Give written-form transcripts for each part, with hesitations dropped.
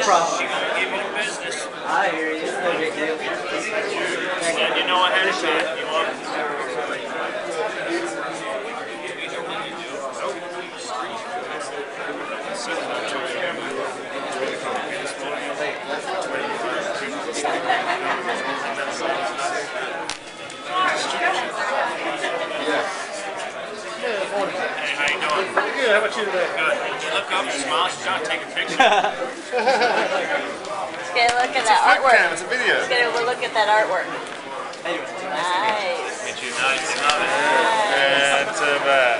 problem. She gonna give you the business. I hear you. It's no big deal. Let you know ahead of time. You want? Hey, how you doing? Good. How about you today? Good. You look up and smile. She's trying to take a picture. Let's get a look at that artwork. It's a video. Let's get a look at that artwork. Nice. Get you nice. Love it. And to that.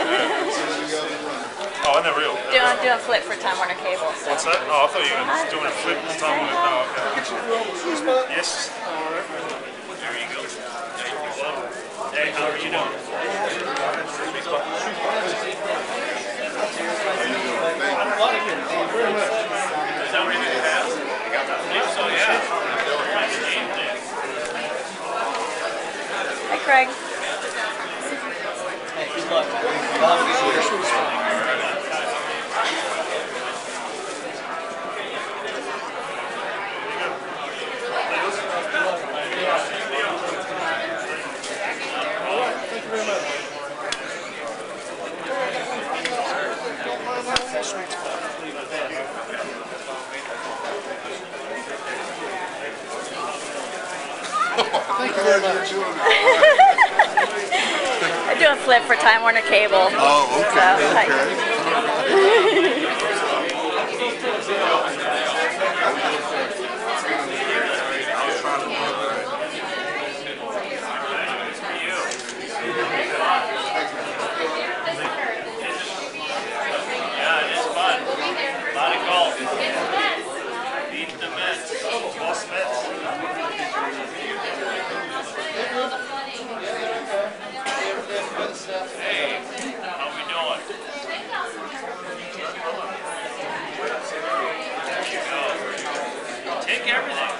Oh, isn't that real? Do a flip for Time Warner Cable. So. What's that? Oh, I thought you were doing a flip this time. Oh, okay. Yes. There you go. Hey, how are you doing? Is that ready to pass? I think so, yeah. Hi, Craig. Hey, good luck. I'll have a good year. Thank you very much. I'm doing a flip for Time Warner Cable. Oh, okay. Yeah, it is fun. A lot of golf. Beat the Mets. Boss Mets. Hey, how we doing? There you go. Take everything.